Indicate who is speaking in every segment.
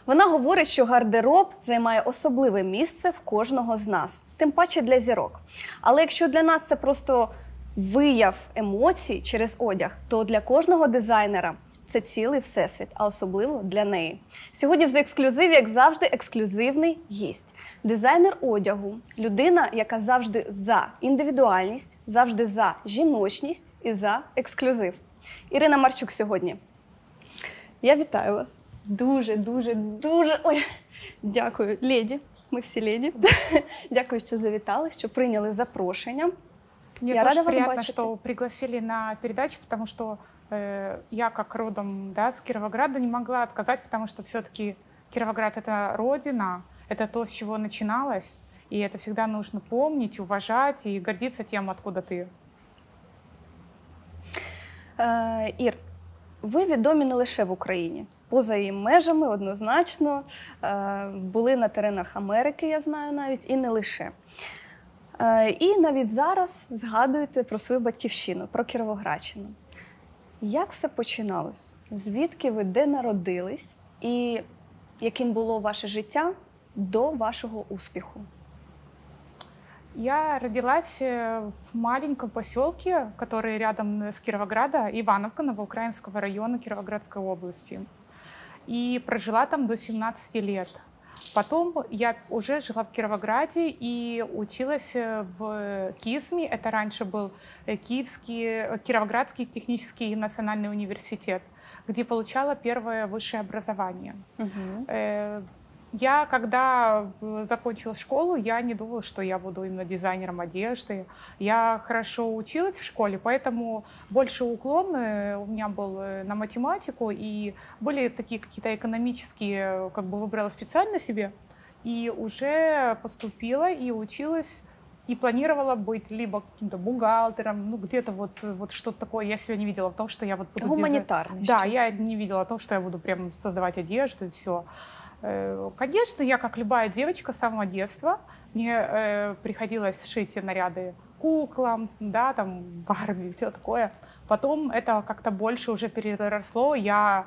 Speaker 1: Вона говорить, що гардероб займає особливе місце в кожного з нас, тим паче для зірок. Але якщо для нас це просто вияв емоцій через одяг, то для кожного дизайнера це цілий всесвіт, а особливо для неї. Сьогодні в ексклюзиві, як завжди, ексклюзивний гість. Дизайнер одягу, людина, яка завжди за індивідуальність, завжди за жіночність і за ексклюзив. Ірина Марчук сьогодні. Я вітаю вас. Дуже. Ой, дякую, леді. Ми всі леді. Дякую, що завітали, що прийняли запрошення.
Speaker 2: Мне
Speaker 1: Я
Speaker 2: тоже
Speaker 1: рада вас
Speaker 2: приятно,
Speaker 1: бачити.
Speaker 2: что пригласили на передачу, потому что я, как родом с Кировограда, не могла отказать, потому что все-таки Кировоград — это родина, это то, с чего начиналось, и это всегда нужно помнить, уважать и гордиться тем, откуда ты.
Speaker 1: Ір, ви відомі не лише в Україні. Поза її межами, однозначно. Були на теренах Америки, я знаю навіть, і не лише. І навіть зараз згадуєте про свою батьківщину, про Кіровоградщину. Як все починалось? Звідки ви, де народились? І яким було ваше життя до вашого успіху?
Speaker 2: Я родилась в маленьком поселке, который рядом с Кировограда, Ивановка, Новоукраинского района Кировоградской области. И прожила там до 17 лет. Потом я уже жила в Кировограде и училась в КИСМе. Это раньше был Кировоградский технический национальный университет, где получала первое высшее образование. Я, когда закончила школу, я не думала, что я буду именно дизайнером одежды. Я хорошо училась в школе, поэтому больше уклон у меня был на математику, и были такие какие-то экономические, выбрала специальность себе, и уже поступила и училась, и планировала быть либо каким-то бухгалтером, где-то вот что-то такое. Я себя не видела в том, что я буду
Speaker 1: гуманитарный.
Speaker 2: Да, я не видела в том, что я буду прям создавать одежду и все. Конечно, я, как любая девочка с самого детства, мне приходилось шить начала куклам, да, там, Барби, все такое. Потом это как-то больше уже переросло, я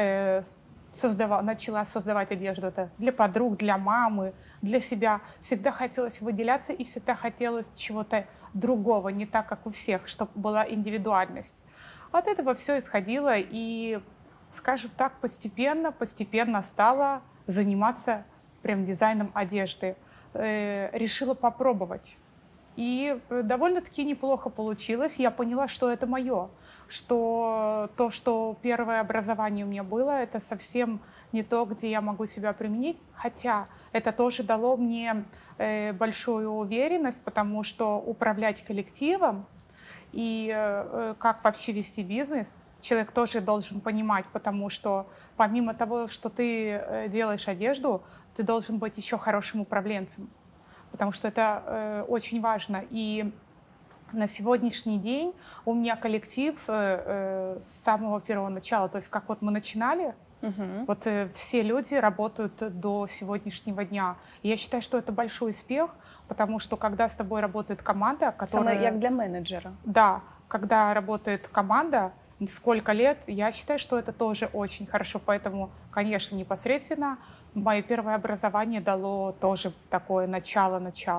Speaker 2: начала создавать одежду это для подруг, для мамы, для себя. Всегда хотелось выделяться и всегда хотелось чего-то другого, не так, как у всех, чтобы была индивидуальность. От этого все исходило, и, скажем так, постепенно стала заниматься прям дизайном одежды. Решила попробовать. И довольно-таки неплохо получилось. Я поняла, что это мое. Что то, что первое образование у меня было, это совсем не то, где я могу себя применить. Хотя это тоже дало мне большую уверенность, потому что управлять коллективом и как вообще вести бизнес — человек тоже должен понимать, потому что помимо того, что ты делаешь одежду, ты должен быть еще хорошим управленцем, потому что это очень важно. И на сегодняшний день у меня коллектив с самого первого начала, то есть как вот мы начинали, вот все люди работают до сегодняшнего дня. И я считаю, что это большой успех, потому что когда с тобой работает команда, которая...
Speaker 1: Саме як для менеджера.
Speaker 2: Да, когда работает команда, сколько лет, я считаю, что это тоже очень хорошо. Поэтому, конечно, непосредственно мое первое образование дало тоже такое начало.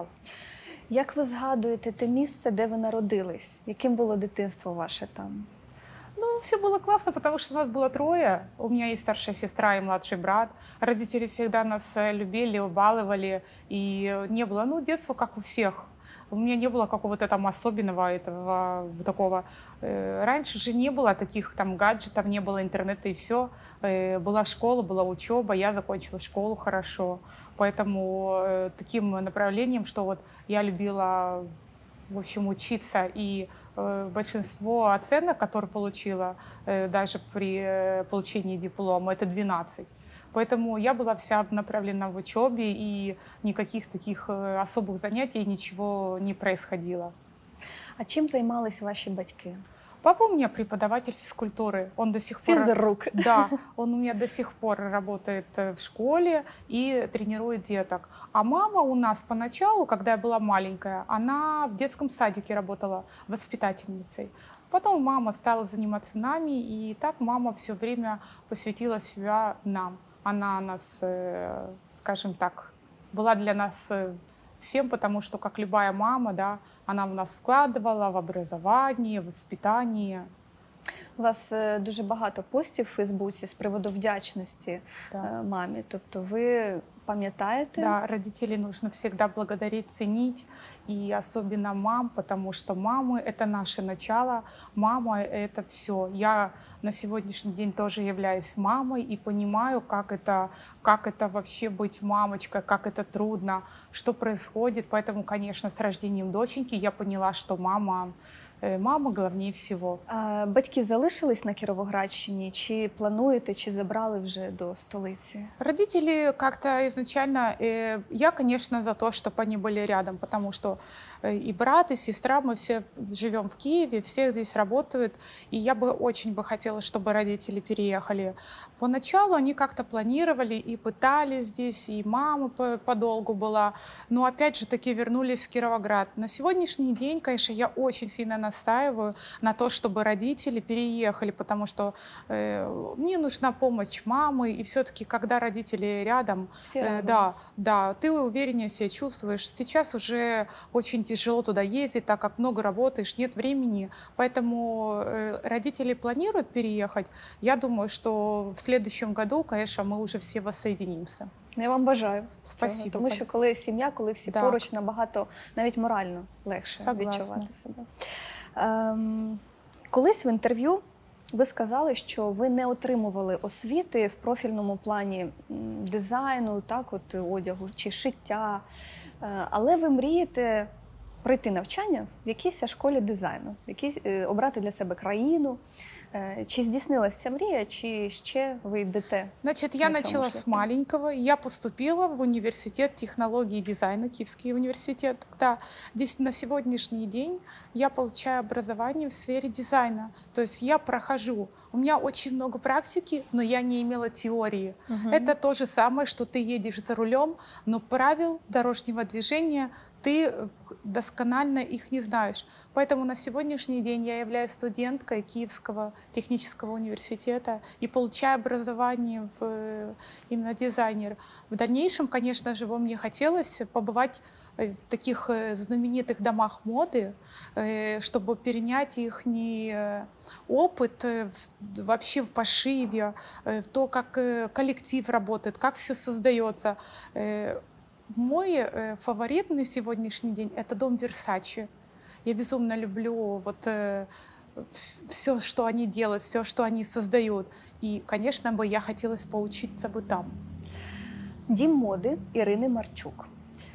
Speaker 1: Як ви згадуєте те місце, де ви народились? Яким було дитинство ваше там?
Speaker 2: Ну, все было классно, потому что нас было трое. У меня есть старшая сестра и младший брат. Родители всегда нас любили, убалывали. И не было, детства, как у всех. У меня не было какого-то там особенного этого такого. Раньше же не было таких там гаджетов, не было интернета и все. Была школа, была учеба, я закончила школу хорошо. Поэтому таким направлением, что вот я любила, в общем, учиться, и большинство оценок, которые получила даже при получении диплома, это 12. Поэтому я была вся направлена в учебе, и никаких таких особых занятий, ничего не происходило.
Speaker 1: А чим займались ваші батьки?
Speaker 2: Папа у меня преподаватель физкультуры. Он до сих пор...
Speaker 1: Физрук.
Speaker 2: Да, он у меня до сих пор работает в школе и тренирует деток. А мама у нас поначалу, когда я была маленькая, она в детском садике работала воспитательницей. Потом мама стала заниматься нами, и так мама все время посвятила себя нам. она нас, скажем так, была для нас всем, потому что, как любая мама, да, она в нас вкладывала в образование, в воспитание.
Speaker 1: У вас дуже багато постів в Фейсбуці з приводу вдячності
Speaker 2: Да.
Speaker 1: мамі. Тобто ви пам'ятаєте?
Speaker 2: Да, родителей нужно всегда благодарить, ценить, и особенно мам, потому что мамы — это наше начало, мама — это все. Я на сегодняшний день тоже являюсь мамой и понимаю, как это вообще быть мамочкой, как это трудно, что происходит. Поэтому, конечно, с рождением доченьки я поняла, что мама главнее всего.
Speaker 1: А батьки залишились на Кіровоградщині? Чи плануєте, чи забрали вже до столиці?
Speaker 2: Родители как-то изначально, я, конечно, за то, чтобы они были рядом, потому что и брат, и сестра, мы все живем в Киеве, все здесь работают, и я бы очень хотела, чтобы родители переехали. Поначалу они как-то планировали и пытались здесь, и мама подолгу была, но опять же таки вернулись в Кировоград. На сегодняшний день, конечно, я очень сильно настаиваю на то, чтобы родители переехали, потому что мне нужна помощь мамы, и все-таки, когда родители рядом, да, ты увереннее себя чувствуешь. Сейчас уже очень тяжело туда ездить, так как много работаешь, нет времени, поэтому родители планируют переехать. Я думаю, что в следующем году, конечно, мы уже все воссоединимся.
Speaker 1: Я вам бажаю.
Speaker 2: Спасибо.
Speaker 1: Тому що коли сім'я, коли всі поруч, набагато навіть морально легше відчувати себе. Колись в інтерв'ю ви сказали, що ви не отримували освіти в профільному плані дизайну, так, от одягу чи шиття, але ви мрієте пройти навчання в якійсь школі дизайну, обрати для себе країну. Чи здійснилась ця мрія, чи ще ви йдете?
Speaker 2: Значит, я начала с маленького. Я поступила в университет технологии и дизайна, Киевский университет. Да, здесь на сегодняшний день я получаю образование в сфере дизайна. То есть я прохожу. У меня очень много практики, но я не имела теории. Это то же самое, что ты едешь за рулем, но правил дорожного движения ты досконально их не знаешь. Поэтому на сегодняшний день я являюсь студенткой Киевского технического университета и получаю образование именно дизайнер. В дальнейшем, конечно же, мне хотелось побывать в таких знаменитых домах моды, чтобы перенять их опыт вообще в пошиве, в то, как коллектив работает, как все создается. Мой фаворит на сегодняшний день — это дом Версачи. Я безумно люблю все, что они делают, все, что они создают. И, конечно, я хотела поучиться бы там.
Speaker 1: Дім моди Ірини Марчук.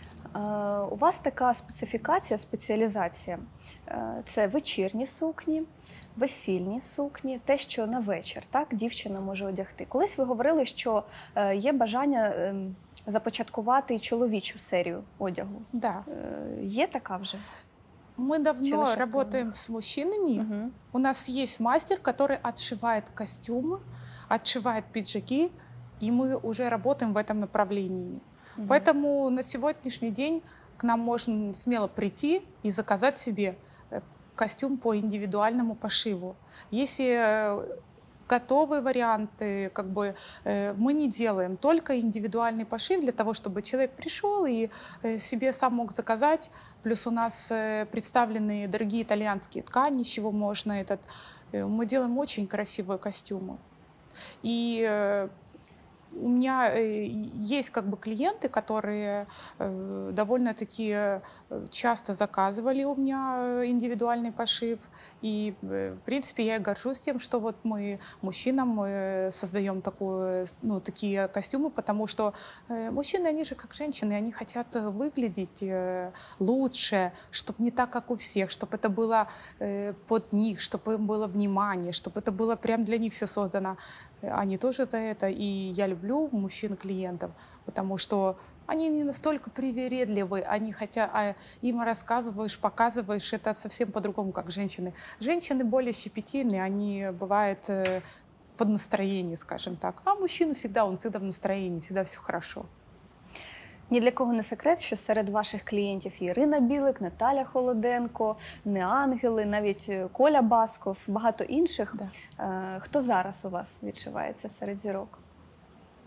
Speaker 1: У вас така специфікація, спеціалізація. Це вечірні сукні, весільні сукні, те, що на вечір, так, дівчина може одягти. Колись ви говорили, що є бажання започаткувати чоловічу серію одягу.
Speaker 2: Да.
Speaker 1: Є така вже?
Speaker 2: Мы давно работаем с мужчинами. У нас есть мастер, который отшивает костюмы, отшивает пиджаки, и мы уже работаем в этом направлении. Поэтому на сегодняшний день к нам можно смело прийти и заказать себе костюм по индивидуальному пошиву. Если готовые варианты, мы не делаем, только индивидуальный пошив для того, чтобы человек пришел и себе сам мог заказать. Плюс у нас представлены дорогие итальянские ткани, из чего можно мы делаем очень красивые костюмы. И у меня есть клиенты, которые довольно-таки часто заказывали у меня индивидуальный пошив. И, в принципе, я и горжусь тем, что мы мужчинам создаем такие костюмы, потому что мужчины, они же как женщины, они хотят выглядеть лучше, чтобы не так, как у всех, чтобы это было под них, чтобы им было внимание, чтобы это было прям для них все создано. Они тоже за это, и я люблю мужчин-клиентов, потому что они не настолько привередливы, они хотят, им рассказываешь, показываешь, это совсем по-другому, как женщины. Женщины более щепетильные, они бывают под настроение, скажем так, а мужчина всегда в настроении, всегда все хорошо.
Speaker 1: Ні для кого не секрет, що серед ваших клієнтів є Ірина Білик, Наталя Холоденко, Неангели, навіть Коля Басков, багато інших.
Speaker 2: Да.
Speaker 1: Хто зараз у вас відшивається серед зірок?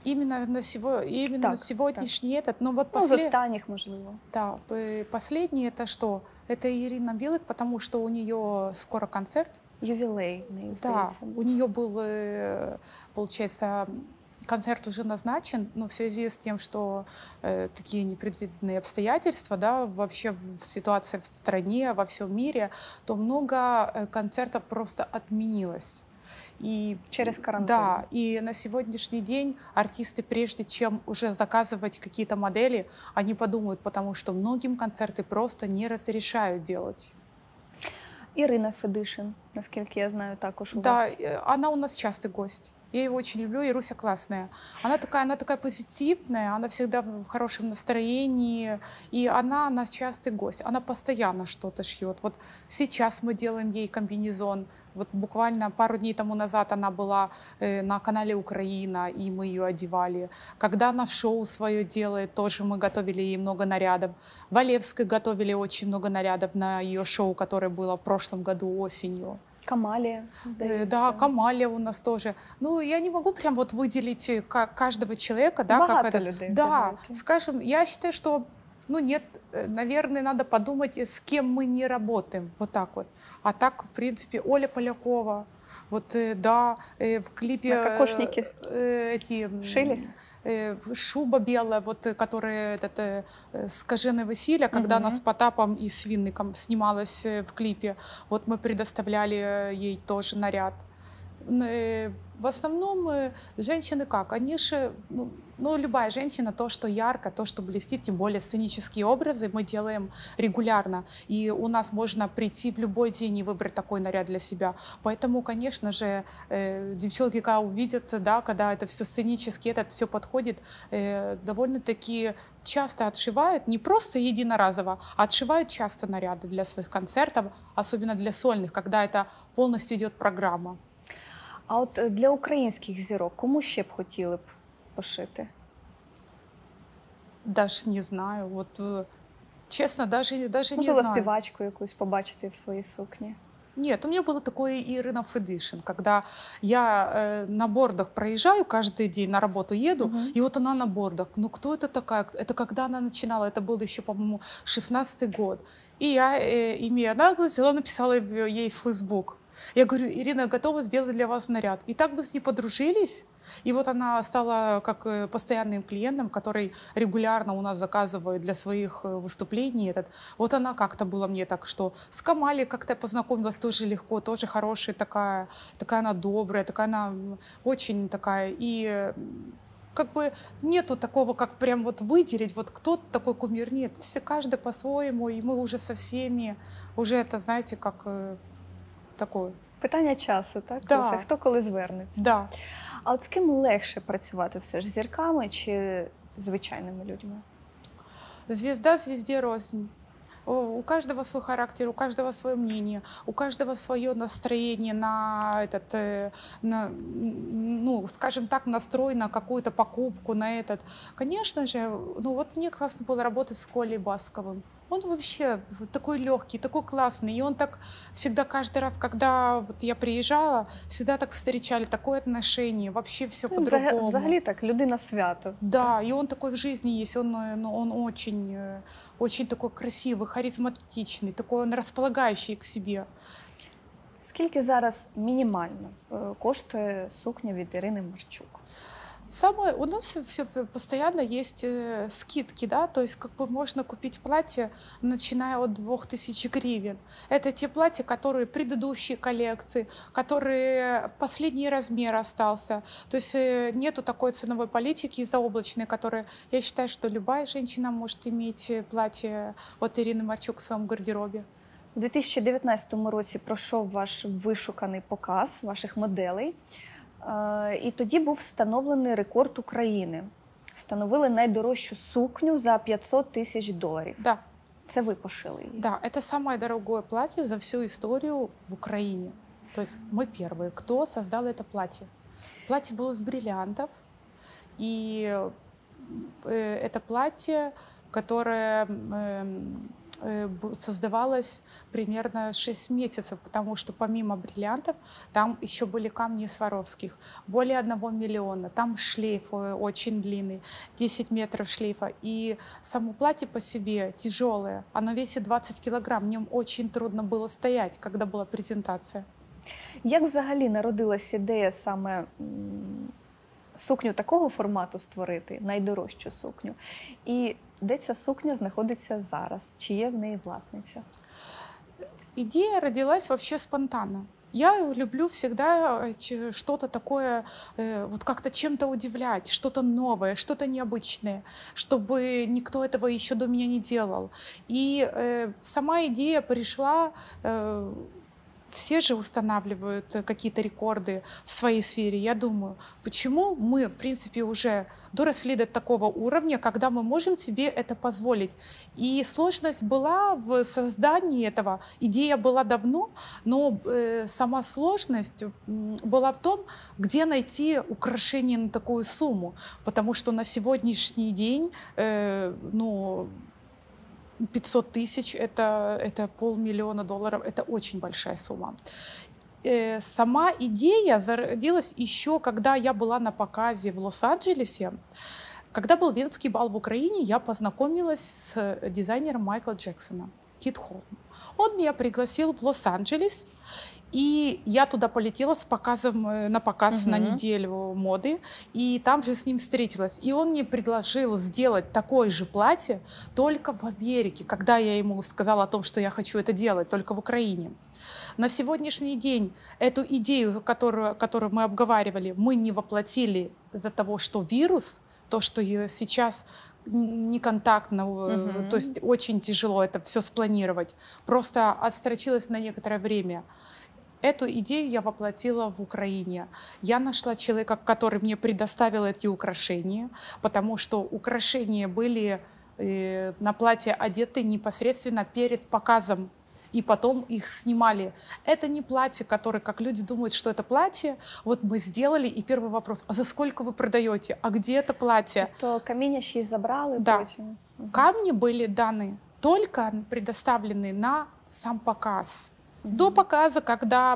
Speaker 2: именно
Speaker 1: Так,
Speaker 2: сегодняшний этот, ну вот
Speaker 1: Ну, з останніх, можливо.
Speaker 2: да, последний это что? Это Ирина Билык, потому что у нее скоро концерт.
Speaker 1: Ювілей, мені
Speaker 2: Да,
Speaker 1: здається.
Speaker 2: у нее был, получается, концерт уже назначен, но в связи с тем, что такие непредвиденные обстоятельства, да, вообще ситуация в стране, во всем мире, то много концертов просто отменилось. И,
Speaker 1: Через карантин.
Speaker 2: да, и на сегодняшний день артисты, прежде чем уже заказывать какие-то модели, они подумают, потому что многим концерты просто не разрешают делать.
Speaker 1: Ірина Федишин, наскільки я знаю, також у
Speaker 2: Да,
Speaker 1: вас.
Speaker 2: она у нас частый гость. Я ее очень люблю, Ируся классная. Она такая позитивная, она всегда в хорошем настроении, и она наш частый гость. Она постоянно что-то шьет. Вот сейчас мы делаем ей комбинезон. Вот буквально пару дней тому назад она была на канале «Украина», и мы ее одевали. Когда она шоу свое делает, тоже мы готовили ей много нарядов. Валевской готовили очень много нарядов на ее шоу, которое было в прошлом году осенью.
Speaker 1: Камалія, здається.
Speaker 2: Да, Камалия у нас тоже. Ну, я не могу прям вот выделить каждого человека, да,
Speaker 1: Багато
Speaker 2: как это.
Speaker 1: людей
Speaker 2: Да,
Speaker 1: вдягаєте.
Speaker 2: скажем, я считаю, что, ну, нет, наверное, надо подумать, с кем мы не работаем, вот так вот. А так, в принципе, Оля Полякова, вот, да, в клипе...
Speaker 1: На кокошнике
Speaker 2: эти...
Speaker 1: шили?
Speaker 2: Шуба белая, вот, которая «Скаженое веселье», когда она с Потапом и с Винником снималась в клипе, вот мы предоставляли ей тоже наряд. В основном женщины как? Они же, ну, любая женщина, то, что ярко, то, что блестит, тем более сценические образы мы делаем регулярно. И у нас можно прийти в любой день и выбрать такой наряд для себя. Поэтому, конечно же, девчонки, когда увидят, да, когда это все сценически, это все подходит, довольно-таки часто отшивают, не просто единоразово, а отшивают часто наряды для своих концертов, особенно для сольных, когда это полностью идет программа.
Speaker 1: А от для українських зірок кому ще б хотіли б пошити?
Speaker 2: Даже не знаю. Вот честно, даже не
Speaker 1: Можливо,
Speaker 2: знаю.
Speaker 1: співачку якусь побачити в своїй сукні?
Speaker 2: Нет, у меня было такое и Ирина Федишин, когда я на бордах проезжаю каждый день, на работу еду, и вот она на бордах. Ну, кто это такая? Это когда она начинала? Это был еще, по-моему, 16-й год. И я, имея наглость, взяла, написала ей в Facebook. Я говорю: Ирина, я готова сделать для вас наряд. И так мы с ней подружились. И вот она стала как постоянным клиентом, который регулярно у нас заказывает для своих выступлений этот. Вот она как-то была мне так, что с Камалей как-то познакомилась тоже легко, тоже хорошая такая она добрая, такая она очень такая. И как бы нету такого, как прям вот выделить, вот кто-то такой кумир. Нет, все каждый по-своему, и мы уже со всеми, уже это, знаете, как такое.
Speaker 1: Питання часу, так?
Speaker 2: Да.
Speaker 1: Лише хто коли звернеться.
Speaker 2: Да.
Speaker 1: А от з ким легше працювати все ж, з зірками чи звичайними людьми?
Speaker 2: Звезда звезде рознь. У каждого свой характер, у каждого свое мнение, у каждого свое настроение на ну, скажем так, настрой на какую-то покупку, на этот. Конечно же, ну вот мне классно было работать с Колей Басковым. Он вообще такой легкий, такой классный. И он так всегда, каждый раз, когда вот я приезжала, всегда так встречали, такое отношение, вообще все по-другому.
Speaker 1: Взагалі так, людина свято.
Speaker 2: Да, и он такой в жизни есть, он очень, очень такой красивый, харизматичный, такой он располагающий к себе.
Speaker 1: Скільки зараз мінімально коштує сукня від Ірини Марчук?
Speaker 2: У нас все постоянно есть скидки, да, то есть как бы можно купить платье, начиная от 2000 гривен. Это те платья, которые предыдущие коллекции, которые последний размер остался. То есть нету такой ценовой политики заоблачной, которая, я считаю, что любая женщина может иметь платье от Ирины Марчук в своем гардеробе.
Speaker 1: У 2019 році пройшов ваш вишуканий показ ваших моделей. І тоді був встановлений рекорд України. Встановили найдорожчу сукню за $500 000.
Speaker 2: Да.
Speaker 1: Це ви пошили її?
Speaker 2: Да, это самое дорогое платье за всю историю в Украине. То есть мы первые, кто создал это платье. Платье было из бриллиантов, и это платье, которое создавалась примерно 6 месяцев, потому что помимо бриллиантов там еще были камни Сваровских, более 1 миллиона. Там шлейф очень длинный, 10 метров шлейфа. И само платье по себе тяжелое, оно весит 20 килограмм. В нем очень трудно было стоять, когда была презентация.
Speaker 3: Як взагалі народилась ідея саме сукню такого формату створити, найдорожчу сукню? І де ця сукня знаходиться зараз? Чи є в неї власниця?
Speaker 2: Идея родилась вообще спонтанно. Я люблю всегда что-то такое, вот как-то чем-то удивлять, что-то новое, что-то необычное, чтобы никто этого еще до меня не делал. И сама идея пришла. Все же устанавливают какие-то рекорды в своей сфере. Я думаю, почему мы, в принципе, уже доросли до такого уровня, когда мы можем себе это позволить. И сложность была в создании этого. Идея была давно, но сама сложность была в том, где найти украшение на такую сумму. Потому что на сегодняшний день, 500 тысяч — это $500 000, это очень большая сумма. Сама идея зародилась еще, когда я была на показе в Лос-Анджелесе. Когда был Венский бал в Украине, я познакомилась с дизайнером Майкла Джексона, Кит Холм. Он меня пригласил в Лос-Анджелес, и я туда полетела с показом, на показ на неделю моды, и там же с ним встретилась. И он мне предложил сделать такое же платье только в Америке, когда я ему сказала о том, что я хочу это делать, только в Украине. На сегодняшний день эту идею, которую мы обговаривали, мы не воплотили из-за того, что вирус, то, что сейчас неконтактно, то есть очень тяжело это все спланировать, просто отстрочилось на некоторое время. Эту идею я воплотила в Украине. Я нашла человека, который мне предоставил эти украшения, потому что украшения были на платье одеты непосредственно перед показом, и потом их снимали. Это не платье, которое, как люди думают, что это платье. Вот мы сделали, и первый вопрос: а за сколько вы продаете? А где это платье?
Speaker 3: То каміння ще й забрали
Speaker 2: Да.
Speaker 3: потім?
Speaker 2: Камни были даны, только предоставлены на сам показ. До показа, когда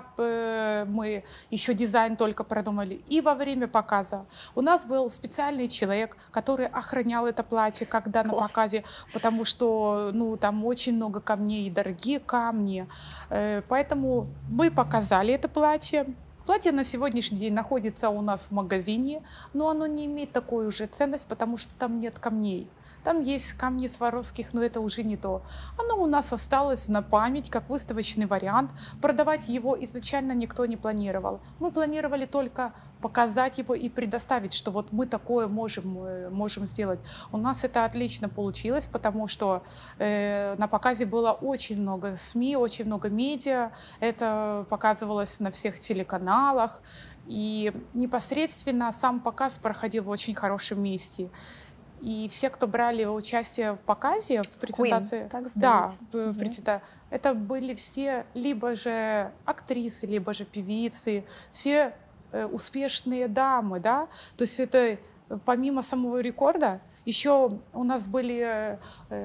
Speaker 2: мы еще дизайн только продумали, и во время показа. У нас был специальный человек, который охранял это платье, когда на показе, потому что там очень много камней, дорогие камни. Поэтому мы показали это платье. Платье на сегодняшний день находится у нас в магазине, но оно не имеет такой уже ценность, потому что там нет камней. Там есть камни Сваровских, но это уже не то. Оно у нас осталось на память, как выставочный вариант. Продавать его изначально никто не планировал. Мы планировали только показать его и предоставить, что вот мы такое можем сделать. У нас это отлично получилось, потому что на показе было очень много СМИ, очень много медиа. Это показывалось на всех телеканалах. И непосредственно сам показ проходил в очень хорошем месте. И все, кто брали участие в показе, в презентации,
Speaker 3: Queen, так
Speaker 2: да,
Speaker 3: здається.
Speaker 2: это были все либо же актрисы, либо же певицы, все успешные дамы, да. То есть это помимо самого рекорда еще у нас были,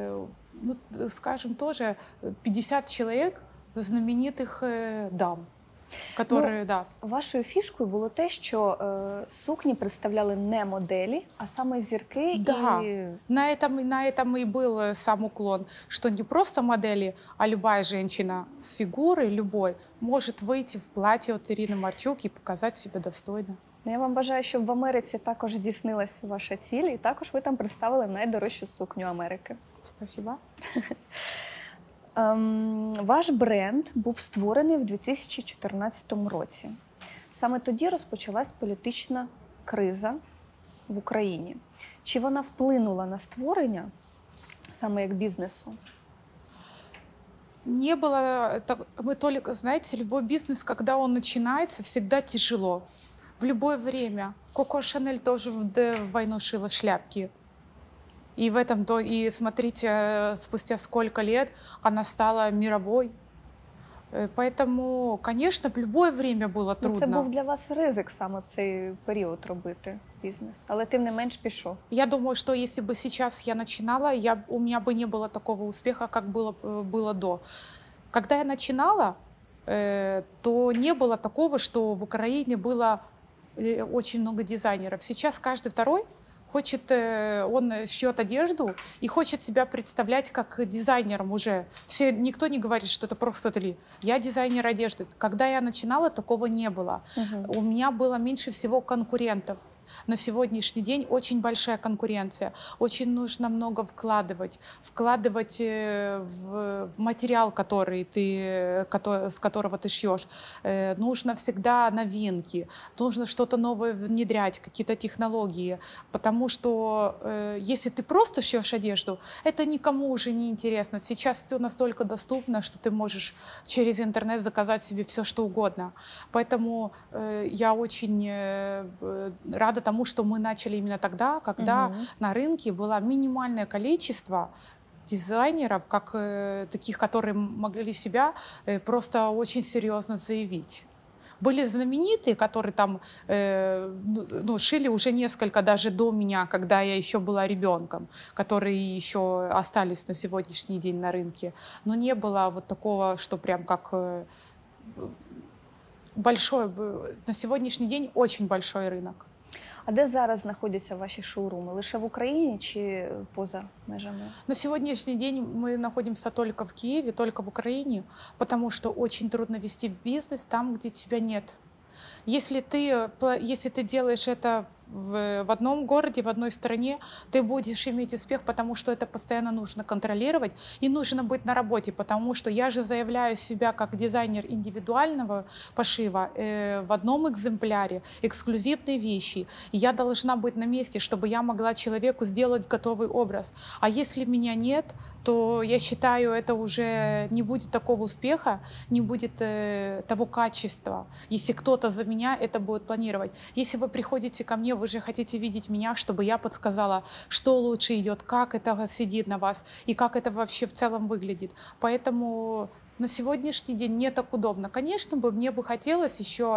Speaker 2: скажем, тоже 50 человек знаменитых дам.
Speaker 3: Вашою фішкою було те, що сукні представляли не моделі, а саме зірки.
Speaker 2: Да, на этом и был сам уклон, что не просто модели, а любая женщина с фигурой, любой, может выйти в платье от Ирины Марчук и показать себя достойно.
Speaker 3: Я вам бажаю, щоб в Америці також здійснилася ваша ціль, і також ви там представили найдорожчу сукню Америки.
Speaker 2: Спасибо.
Speaker 3: Ваш бренд був створений в 2014 році. Саме тоді розпочалась політична криза в Україні. Чи вона вплинула на створення саме як бізнесу?
Speaker 2: Не было, мы только, знаете, любой бизнес, когда он начинается, всегда тяжело. В любое время. Коко Шанель тоже в войну шила шляпки. И в этом то, и смотрите, спустя сколько лет она стала мировой. Поэтому, конечно, в любое время было трудно.
Speaker 3: Це був для вас ризик саме в цей період робити? бізнес, але тим не менш пішов.
Speaker 2: Я думаю, что если бы сейчас я начинала, у меня бы не было такого успеха, как было до. Когда я начинала, то не было такого, что в Украине было очень много дизайнеров. Сейчас каждый второй хочет, он шьет одежду и хочет себя представлять как дизайнером уже. Никто не говорит, что это просто ателье. Я дизайнер одежды. Когда я начинала, такого не было. У меня было меньше всего конкурентов. На сегодняшний день очень большая конкуренция. Очень нужно много вкладывать в материал, с которого ты шьешь. Нужно всегда новинки, нужно что-то новое внедрять, какие-то технологии. Потому что если ты просто шьешь одежду, это никому уже не интересно. Сейчас все настолько доступно, что ты можешь через интернет заказать себе все, что угодно. Поэтому я очень рада тому, что мы начали именно тогда, когда на рынке было минимальное количество дизайнеров, таких, которые могли себя просто очень серьезно заявить. Были знаменитые, которые там шили уже несколько даже до меня, когда я еще была ребенком, которые еще остались на сегодняшний день на рынке. Но не было вот такого, что прям как большой, на сегодняшний день очень большой рынок.
Speaker 3: А де зараз знаходяться ваші шоуруми? Лише в Україні чи поза межами?
Speaker 2: На сегодняшний день мы находимся только в Киеве, только в Украине, потому что очень трудно вести бизнес там, где тебя нет. Если ты делаешь это в одном городе, в одной стране, ты будешь иметь успех, потому что это постоянно нужно контролировать и нужно быть на работе, потому что я же заявляю себя как дизайнер индивидуального пошива в одном экземпляре, эксклюзивные вещи. И я должна быть на месте, чтобы я могла человеку сделать готовый образ. А если меня нет, то я считаю, это уже не будет такого успеха, не будет того качества. Если кто-то за меня это будет планировать. Если вы приходите ко мне, вы же хотите видеть меня, чтобы я подсказала, что лучше идет, как это сидит на вас и как это вообще в целом выглядит. Поэтому на сегодняшний день не так удобно. Конечно, мне бы хотелось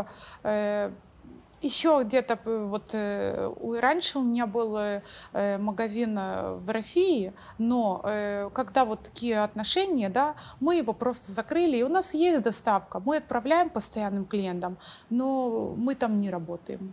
Speaker 2: еще где-то раньше у меня был магазин в России, но когда вот такие отношения, да, мы его просто закрыли, и у нас есть доставка, мы отправляем постоянным клиентам, но мы там не работаем.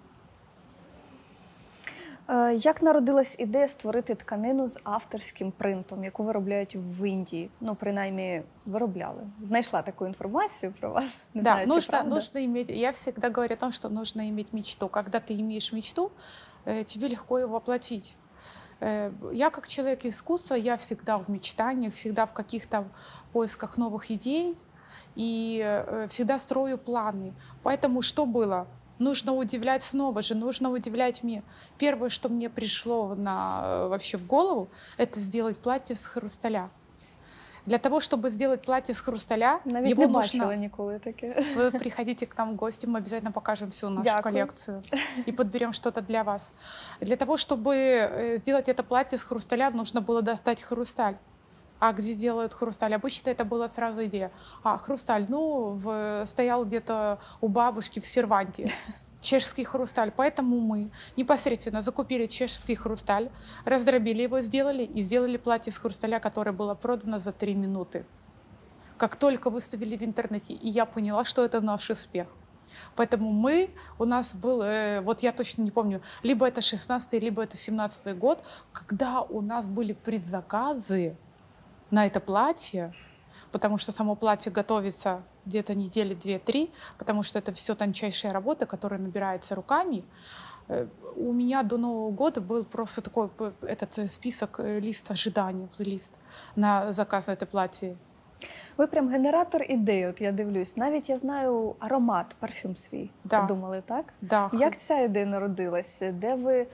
Speaker 3: Як народилась ідея створити тканину з авторським принтом, яку виробляють в Індії? Ну, принаймні, виробляли. Знайшла таку інформацію про вас. Не знаю, чи правда.
Speaker 2: Нужно иметь, я всегда говорю о том, что нужно иметь мечту. Когда ты имеешь мечту, тебе легко ее воплотить. Я как человек искусства, я всегда в мечтаниях, всегда в каких-то поисках новых идей и всегда строю планы. Поэтому что было? Нужно удивлять снова же, нужно удивлять мир. Первое, что мне пришло вообще в голову, это сделать платье с хрусталя. Для того, чтобы сделать платье с хрусталя,
Speaker 3: навіть
Speaker 2: его
Speaker 3: не
Speaker 2: нужно...
Speaker 3: бачила ніколи таке.
Speaker 2: Вы приходите к нам в гости, мы обязательно покажем всю нашу коллекцию и подберем что-то для вас. Для того, чтобы сделать это платье с хрусталя, нужно было достать хрусталь. А где делают хрусталь? Обычно это была сразу идея. Хрусталь, стоял где-то у бабушки в серванте. Чешский хрусталь. Поэтому мы непосредственно закупили чешский хрусталь, раздробили его, сделали платье с хрусталя, которое было продано за 3 минуты. Как только выставили в интернете, и я поняла, что это наш успех. Поэтому у нас был, я точно не помню, либо это 16-й, либо это 17-й год, когда у нас были предзаказы на это платье, потому что само платье готовится где-то недели 2-3, потому что это все тончайшая работа, которая набирается руками. У меня до Нового года был просто такой список, лист ожидания, плейлист на заказ на это платье.
Speaker 3: Ви прям генератор ідей, от я дивлюсь. Навіть я знаю аромат, парфюм свій придумали, так?
Speaker 2: Да.
Speaker 3: Як ця ідея народилася? Де ви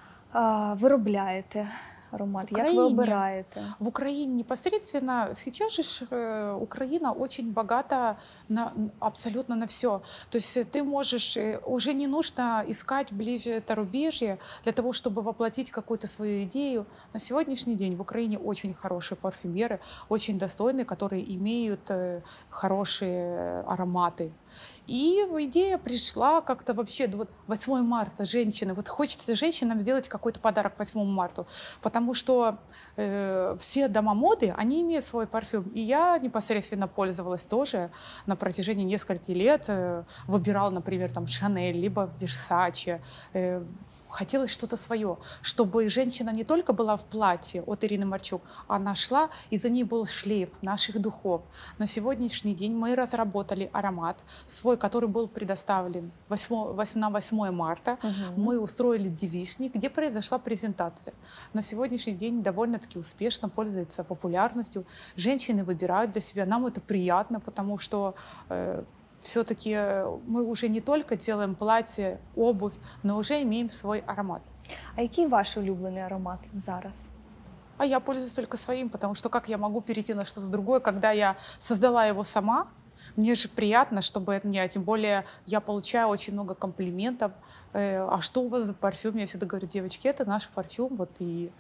Speaker 3: виробляєте аромат? Як ви обираєте?
Speaker 2: В Украине непосредственно. Сейчас же Украина очень богата абсолютно на все. То есть ты можешь, уже не нужно искать ближе зарубежье для того, чтобы воплотить какую-то свою идею. На сегодняшний день в Украине очень хорошие парфюмеры, очень достойные, которые имеют хорошие ароматы. И идея пришла как-то вообще, вот 8 марта, женщины, вот хочется женщинам сделать какой-то подарок 8 марта, потому что все дома моды, они имеют свой парфюм. И я непосредственно пользовалась тоже на протяжении нескольких лет, выбирала, например, там Шанель, либо Версаче, хотелось что-то свое, чтобы женщина не только была в платье от Ирины Марчук, а она шла, и за ней был шлейф наших духов. На сегодняшний день мы разработали аромат свой, который был предоставлен на 8 марта. Мы устроили девичник, где произошла презентация. На сегодняшний день довольно-таки успешно пользуется популярностью. Женщины выбирают для себя. Нам это приятно, потому что все-таки мы уже не только делаем платье, обувь, но уже имеем свой аромат.
Speaker 3: А який ваш улюблений аромат зараз?
Speaker 2: А я пользуюсь только своим, потому что как я могу перейти на что-то другое, когда я создала его сама? Мне же приятно, чтобы это мне, тем более я получаю очень много комплиментов. А что у вас за парфюм? Я всегда говорю, девочки, это наш парфюм. Вот и...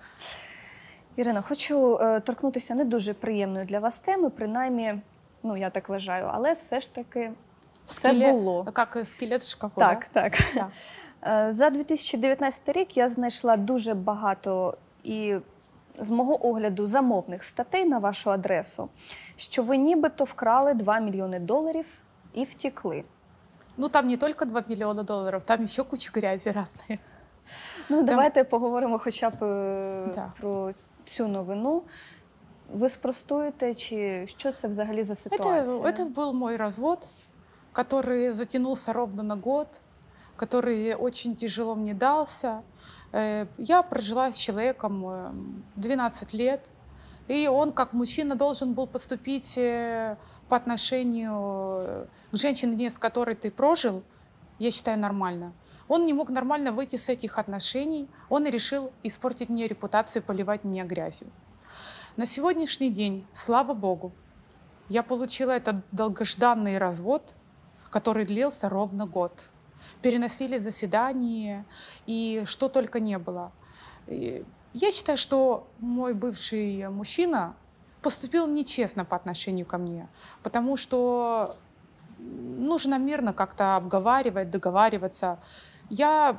Speaker 3: Ірина, хочу торкнутися не дуже приємної для вас теми, принаймні, ну я так вважаю, але все ж таки це було.
Speaker 2: Як скелет в шкафу,
Speaker 3: так,
Speaker 2: да?
Speaker 3: Так.
Speaker 2: Да.
Speaker 3: За 2019 рік я знайшла дуже багато і, з мого огляду, замовних статей на вашу адресу, що ви нібито вкрали $2 мільйони і втекли.
Speaker 2: Ну, там не тільки $2 мільйони, там ще куча грязі різної.
Speaker 3: Ну, давайте поговоримо хоча б про цю новину. Ви спростуєте, чи що це взагалі за ситуація?
Speaker 2: Это был мой развод, который затянулся ровно на год, который очень тяжело мне дался. Я прожила с человеком 12 лет, и он, как мужчина, должен был поступить по отношению к женщине, с которой ты прожил, я считаю, нормально. Он не мог нормально выйти с этих отношений, он решил испортить мне репутацию, поливать меня грязью. На сегодняшний день, слава Богу, я получила этот долгожданный развод, который длился ровно год. Переносили заседания, и что только не было. И я считаю, что мой бывший мужчина поступил нечестно по отношению ко мне, потому что нужно мирно как-то обговаривать, договариваться. Я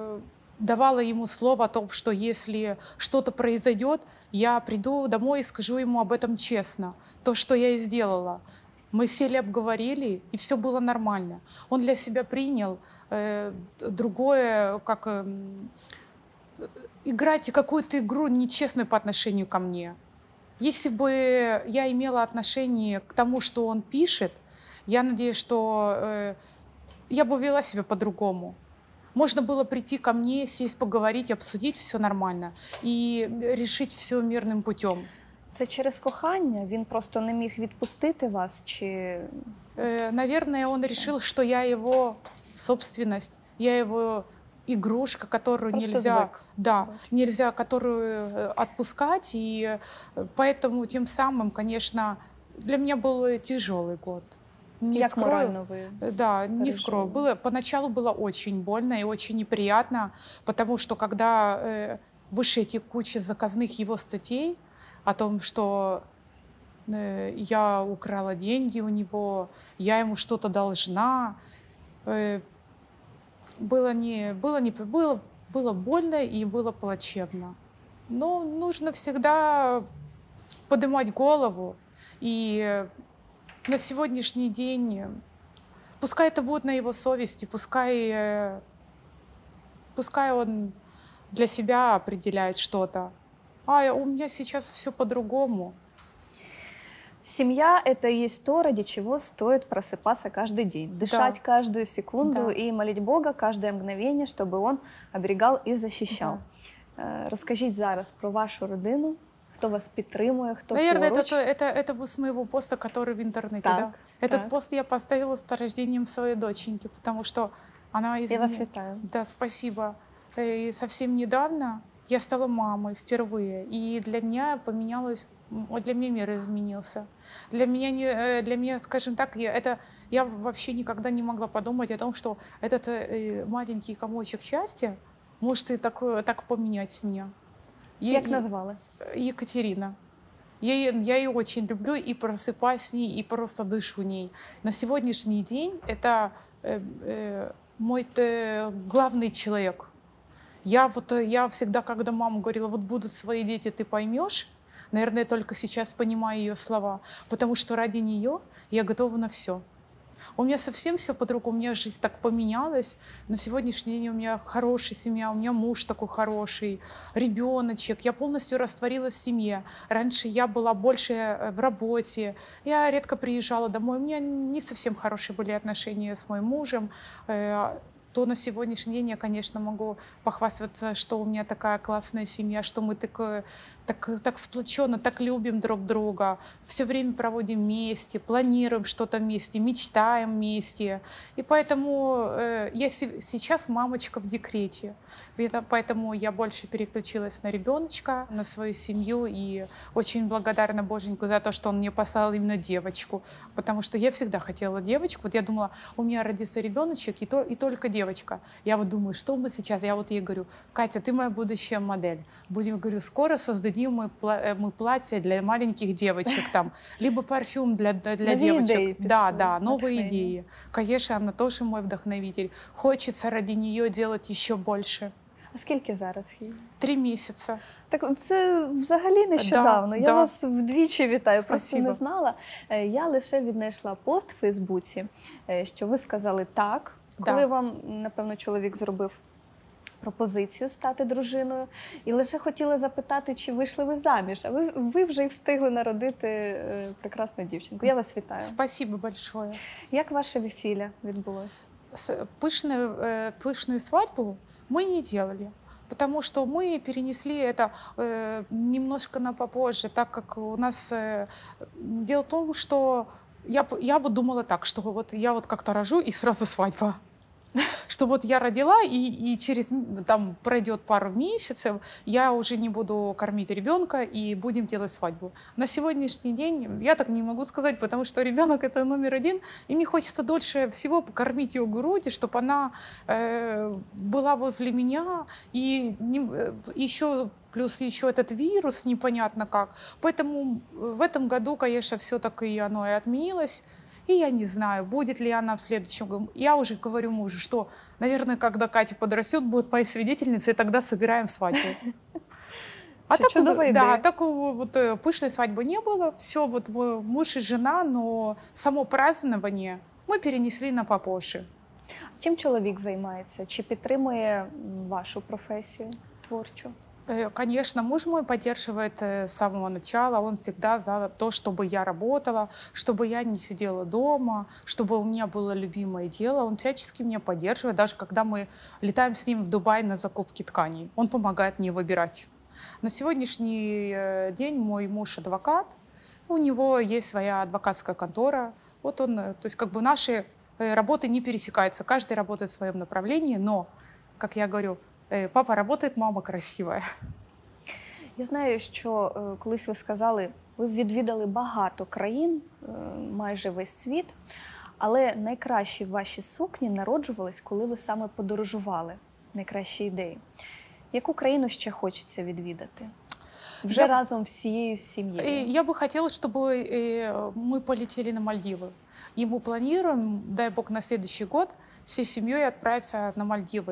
Speaker 2: давала ему слово о том, что если что-то произойдет, я приду домой и скажу ему об этом честно. То, что я и сделала. Мы сели, обговорили, и все было нормально. Он для себя принял другое, как играть какую-то игру нечестную по отношению ко мне. Если бы я имела отношение к тому, что он пишет, я надеюсь, что я бы вела себя по-другому. Можно было прийти ко мне, сесть, поговорить, обсудить все нормально и решить все мирным путем.
Speaker 3: Це через кохання? Він просто не міг відпустити вас? Чи...
Speaker 2: Наверное, он решил, что я его собственность, я его игрушка, которую
Speaker 3: просто
Speaker 2: нельзя, нельзя которую отпускать. И поэтому тем самым, конечно, для меня был тяжелый год.
Speaker 3: Як морально вы?
Speaker 2: Да, не скрою. Поначалу было очень больно и очень неприятно, потому что когда выше эти кучи заказных его статей о том, что я украла деньги у него, я ему что-то должна, было больно и было плачевно. Но нужно всегда поднимать голову. И на сегодняшний день, пускай это будет на его совести, пускай он для себя определяет что-то. А у меня сейчас все по-другому.
Speaker 3: Семья – это и есть то, ради чего стоит просыпаться каждый день, дышать каждую секунду и молить Бога каждое мгновение, чтобы Он оберегал и защищал. Розкажіть зараз про вашу родину, хто вас підтримує, хто
Speaker 2: Наверное,
Speaker 3: поруч.
Speaker 2: это вы с моего поста, который в интернете,
Speaker 3: так,
Speaker 2: да? Этот пост я поставила с рождением своей доченьки, потому что она из
Speaker 3: Я
Speaker 2: меня...
Speaker 3: вас вітаю.
Speaker 2: Да, спасибо. И совсем недавно я стала мамой впервые, и для меня мир изменился. Для меня, скажем так, я вообще никогда не могла подумать о том, что этот маленький комочек счастья может и так поменять меня.
Speaker 3: Як назвали?
Speaker 2: Екатерина. Я ее очень люблю и просыпаюсь с ней, и просто дышу ней. На сегодняшний день это мой главный человек. Я всегда, когда мама говорила, вот будут свои дети, ты поймешь, наверное, я только сейчас понимаю ее слова, потому что ради нее я готова на все. У меня совсем все по-другому, у меня жизнь так поменялась. На сегодняшний день у меня хорошая семья, у меня муж такой хороший, ребеночек. Я полностью растворилась в семье. Раньше я была больше в работе, я редко приезжала домой. У меня не совсем хорошие были отношения с моим мужем. То на сегодняшний день я, конечно, могу похвастаться, что у меня такая классная семья, что мы так сплоченно, так любим друг друга, все время проводим вместе, планируем что-то вместе, мечтаем вместе. И поэтому я сейчас мамочка в декрете. Поэтому я больше переключилась на ребеночка, на свою семью. И очень благодарна Боженьку за то, что он мне послал именно девочку. Потому что я всегда хотела девочку. Вот я думала, у меня родится ребеночек и только девочка. Я вот думаю, что мы сейчас... Я вот ей говорю, Катя, ты моя будущая модель. Будем, говорю, скоро создадим мы платья для маленьких девочек, там, либо парфюм для девочек. Да, новые идеи. Конечно, она тоже мой вдохновитель. Хочется ради нее делать еще больше.
Speaker 3: А скільки зараз їй?
Speaker 2: 3 місяці.
Speaker 3: Так це взагалі нещодавно. Я вас вдвічі вітаю, просто не знала. Я лише віднайшла пост в Фейсбуці, що ви сказали так, коли вам, напевно, чоловік зробив пропозицію стати дружиною. І лише хотіла запитати, чи вийшли ви заміж, а ви вже й встигли народити прекрасну дівчинку. Я вас вітаю.
Speaker 2: Спасибо большое.
Speaker 3: Як ваше весілля відбулося?
Speaker 2: Пышную свадьбу мы не делали, потому что мы перенесли это немножко на попозже, так как у нас... Дело в том, что я вот думала так, что вот я вот как-то рожу и сразу свадьба. Что вот я родила, и через там пройдет пару месяцев, я уже не буду кормить ребенка и будем делать свадьбу. На сегодняшний день я так не могу сказать, потому что ребенок это номер один, и мне хочется дольше всего кормить ее грудью, чтобы она была возле меня, и еще плюс еще этот вирус непонятно как. Поэтому в этом году, конечно, все-таки оно и отменилось. И я не знаю, будет ли она в следующем году. Я уже говорю мужу, что, наверное, когда Катя подрастет, будет моей свидетельницей, и тогда сыграем свадьбу. А так вот пышной свадьбы не было. Все, вот муж и жена, но само празднование мы перенесли на попозже.
Speaker 3: Чим чоловік займається? Чи підтримує вашу професію творчу?
Speaker 2: Конечно, муж мой поддерживает с самого начала. Он всегда за то, чтобы я работала, чтобы я не сидела дома, чтобы у меня было любимое дело. Он всячески меня поддерживает, даже когда мы летаем с ним в Дубай на закупки тканей. Он помогает мне выбирать. На сегодняшний день мой муж адвокат. У него есть своя адвокатская контора. Вот он, то есть как бы наши работы не пересекаются. Каждый работает в своем направлении, но, как я говорю, папа работает, мама красивая.
Speaker 3: Я знаю, що колись ви сказали, ви відвідали багато країн, майже весь світ, але найкращі ваші сукні народжувались, коли ви саме подорожували. Найкращі ідеї. Яку країну ще хочеться відвідати? Вже разом всією сім'єю.
Speaker 2: Я бы хотела, чтобы мы полетели на Мальдивы. И мы планируем, дай бог, на следующий год всей семьей отправиться на Мальдивы.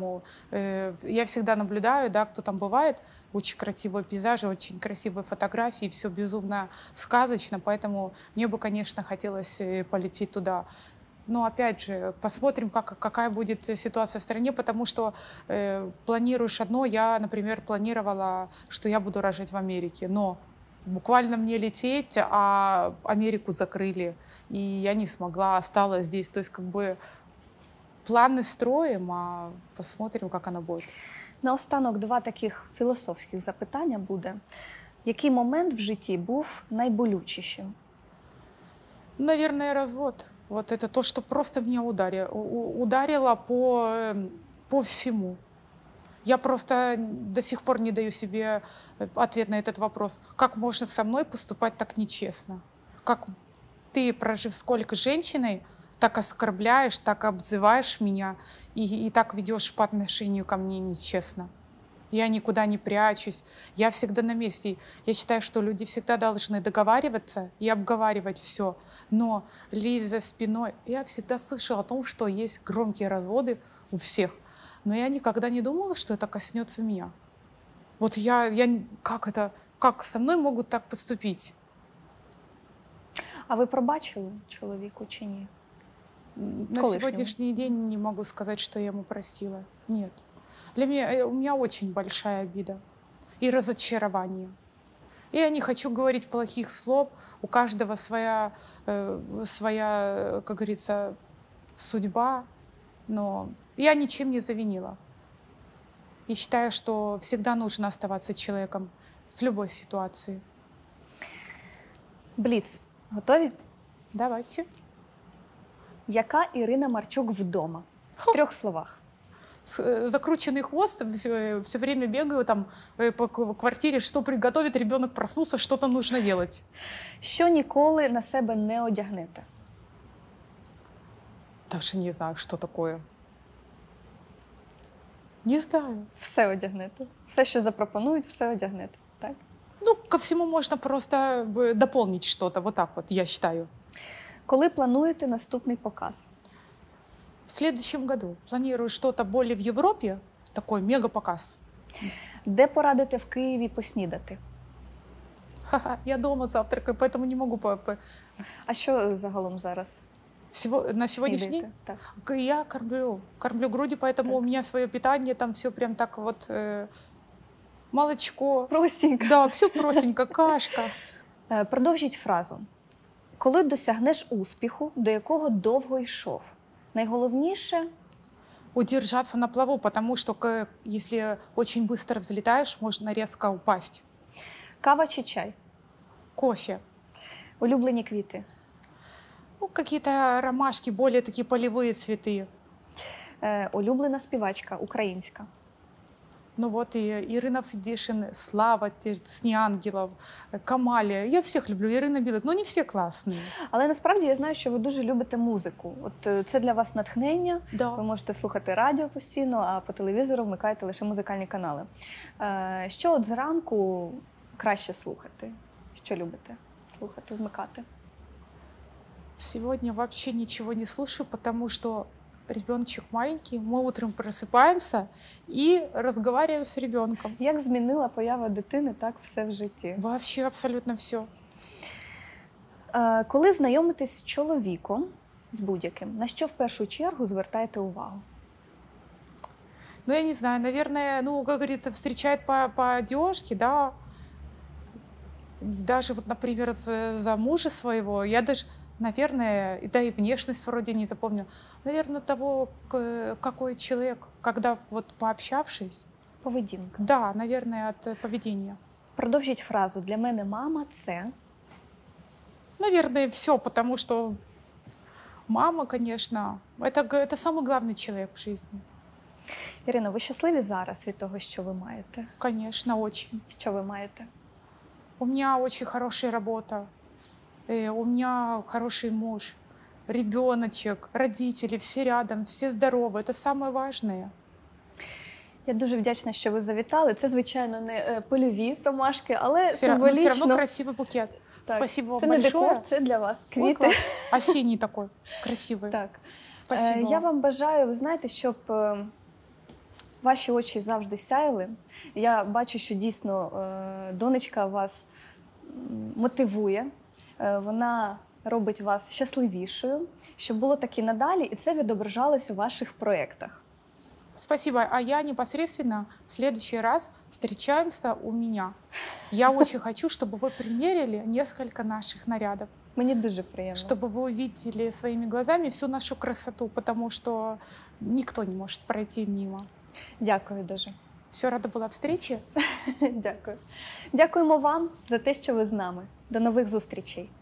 Speaker 2: Я всегда наблюдаю, да, кто там бывает. Очень красивые пейзажи, очень красивые фотографии, все безумно сказочно. Поэтому мне бы, конечно, хотелось полететь туда. Но опять же, посмотрим, какая будет ситуация в стране, потому что планируешь одно. Я, например, планировала, что я буду рожать в Америке, но буквально мне лететь, а Америку закрыли, и я не смогла, осталась здесь. То есть как бы планы строим, а посмотрим, как оно будет.
Speaker 3: Наостанок 2 таких філософських запитання буде. Який момент в житті був найболючішим?
Speaker 2: Наверное, развод. Вот это то, что просто меня ударило по всему. Я просто до сих пор не даю себе ответ на этот вопрос. Как можно со мной поступать так нечестно? Как ты, прожив сколько женщиной, так оскорбляешь, так обзываешь меня и так ведешь по отношению ко мне нечестно? Я никуда не прячусь, я всегда на месте. Я считаю, что люди всегда должны договариваться и обговаривать все. Но лезть за спиной... Я всегда слышала о том, что есть громкие разводы у всех. Но я никогда не думала, что это коснется меня. Вот как со мной могут так поступить?
Speaker 3: А ви пробачили чоловіку чи ні?
Speaker 2: На
Speaker 3: Колышнему.
Speaker 2: сегодняшний день не могу сказать, что я ему простила. Нет. У меня очень большая обида и разочарование. И я не хочу говорить плохих слов. У каждого своя, как говорится, судьба. Но я ничем не завинила. И считаю, что всегда нужно оставаться человеком с любой ситуации.
Speaker 3: Бліц. Готові?
Speaker 2: Давайте.
Speaker 3: Яка Ірина Марчук вдома? В 3 словах.
Speaker 2: Закрученный хвост, все время бегаю там по квартире, что приготовить, ребенок проснулся, что-то нужно делать.
Speaker 3: Що ніколи на себе не одягнете?
Speaker 2: Даже не знаю, что такое. Не знаю.
Speaker 3: Все одягнете. Все, що запропонують, все одягнете. Так?
Speaker 2: Ну, ко всему можно просто дополнить что-то, вот так вот, я считаю.
Speaker 3: Коли плануєте наступний показ?
Speaker 2: В следующем году планирую что-то более в Европе, такой мега-показ.
Speaker 3: Де порадите в Києві поснідати?
Speaker 2: Ха-ха, я дома завтракаю, поэтому не могу...
Speaker 3: А що загалом зараз
Speaker 2: На сегодняшний
Speaker 3: снідаєте?
Speaker 2: день
Speaker 3: Так.
Speaker 2: я кормлю грудью, поэтому
Speaker 3: Так.
Speaker 2: у меня свое питание, там все прям так вот, молочко.
Speaker 3: Простенько.
Speaker 2: Да, все простенько, кашка.
Speaker 3: Продовжіть фразу. Коли досягнеш успіху, до якого довго йшов? Найголовніше
Speaker 2: Удержаться на плаву, потому что если очень быстро взлетаешь, можно резко упасть.
Speaker 3: кава чи чай?
Speaker 2: Кофе.
Speaker 3: Улюблені квіти?
Speaker 2: Ну, какие-то ромашки, более такие полевые цветы.
Speaker 3: Улюблена співачка українська?
Speaker 2: Ну вот и Ирина Федишин, Слава, Сні Ангелов, Камалия. Я всех люблю, Ирина Билык, но не все классные.
Speaker 3: Але насправді я знаю, що ви дуже любите музику. От це для вас натхнення. Ви
Speaker 2: Да.
Speaker 3: можете слухати радіо постійно, а по телевізору вмикаєте лише музикальні канали. Що от зранку краще слухати? Що любите слухати, вмикати?
Speaker 2: Сегодня вообще ничего не слушаю, потому что ребеночек маленький, мы утром просыпаемся и разговариваем с ребенком.
Speaker 3: Як змінила поява дитини, так все в житті.
Speaker 2: Вообще абсолютно все.
Speaker 3: Коли знайомитесь з чоловіком, з будь-яким, на що в першу чергу звертаєте увагу?
Speaker 2: Ну, я не знаю, наверное, ну, как говорится, встречает по одежке, да. Даже вот, например, за мужа своего, я даже, наверное, да и внешность вроде не запомнила. Наверное, того, какой человек, когда вот пообщавшись,
Speaker 3: Поведінка.
Speaker 2: да, наверное, от поведения.
Speaker 3: Продовжіть фразу. Для мене мама – це…
Speaker 2: Наверное, все, потому что мама, конечно, это самый главный человек в жизни.
Speaker 3: Ірино, ви щасливі зараз від того, що ви маєте?
Speaker 2: Конечно, очень.
Speaker 3: Що ви маєте?
Speaker 2: У меня очень хорошая работа, у меня хороший муж, ребеночек, родители, все рядом, все здоровы. Это самое важное.
Speaker 3: Я дуже вдячна, що ви завітали. Це, звичайно, не польові ромашки, але
Speaker 2: Все
Speaker 3: символічно.
Speaker 2: равно красивый букет.
Speaker 3: Так.
Speaker 2: Спасибо вам
Speaker 3: Це не
Speaker 2: большое.
Speaker 3: декор, це для вас.
Speaker 2: Ой,
Speaker 3: Квіти.
Speaker 2: класс. Осенний такой, красивый.
Speaker 3: Так.
Speaker 2: Спасибо.
Speaker 3: Я вам бажаю, ви знаєте, щоб ваші очі завжди сяяли. Я бачу, що дійсно донечка вас мотивує, вона робить вас щасливішою, щоб було так і надалі, і це відображалось у ваших проєктах.
Speaker 2: Спасибо. А я непосредственно в следующий раз встречаемся у меня. Я очень хочу, чтобы вы примерили несколько наших нарядов.
Speaker 3: Мені дуже приємно.
Speaker 2: Чтобы вы увидели своими глазами всю нашу красоту, потому что никто не может пройти мимо.
Speaker 3: Дякую дуже.
Speaker 2: Все, рада была встрече.
Speaker 3: Дякую. Дякуємо вам за те, що ви з нами. До нових зустрічей.